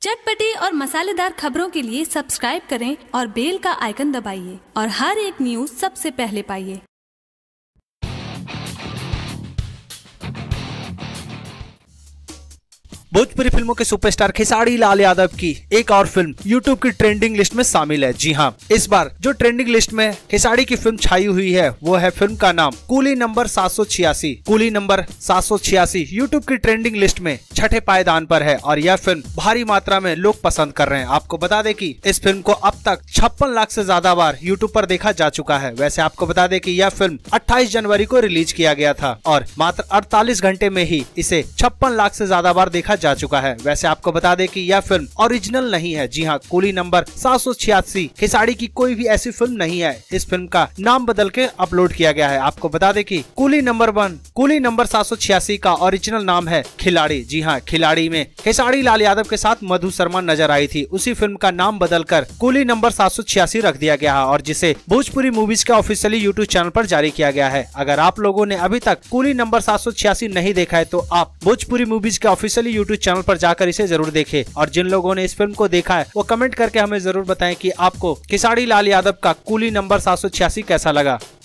चटपटी और मसालेदार खबरों के लिए सब्सक्राइब करें और बेल का आइकन दबाइए और हर एक न्यूज़ सबसे पहले पाइए। भोजपुरी फिल्मों के सुपरस्टार खेसारी लाल यादव की एक और फिल्म यूट्यूब की ट्रेंडिंग लिस्ट में शामिल है। जी हाँ, इस बार जो ट्रेंडिंग लिस्ट में खेसारी की फिल्म छाई हुई है वो है फिल्म का नाम Coolie number 786। Coolie number 786 YouTube की ट्रेंडिंग लिस्ट में छठे पायदान पर है और यह फिल्म भारी मात्रा में लोग पसंद कर रहे हैं। आपको बता दें कि इस फिल्म को अब तक 56 लाख से ज्यादा बार यूट्यूब पर देखा जा चुका है। वैसे आपको बता दें कि यह फिल्म 28 जनवरी को रिलीज किया गया था और मात्र 48 घंटे में ही इसे 56 लाख से ज्यादा बार देखा जा चुका है। वैसे आपको बता दें कि यह फिल्म ओरिजिनल नहीं है। जी हाँ, कूली नंबर 786 खेसारी की कोई भी ऐसी फिल्म नहीं है। इस फिल्म का नाम बदल के अपलोड किया गया है। आपको बता दें कि कूली नंबर 786 का ओरिजिनल नाम है खिलाड़ी। जी हाँ, खिलाड़ी में खेसारी लाल यादव के साथ मधु शर्मा नजर आई थी। उसी फिल्म का नाम बदलकर कूली नंबर 786 रख दिया गया है और जिसे भोजपुरी मूवीज के ऑफिशियली यूट्यूब चैनल पर जारी किया गया है। अगर आप लोगों ने अभी तक कूली नंबर 786 नहीं देखा है तो आप भोजपुरी मूवीज के ऑफिशियली यूट्यूब चैनल पर जाकर इसे जरूर देखें। और जिन लोगों ने इस फिल्म को देखा है वो कमेंट करके हमें जरूर बताएं कि आपको खेसारी लाल यादव का कूली नंबर 786 कैसा लगा।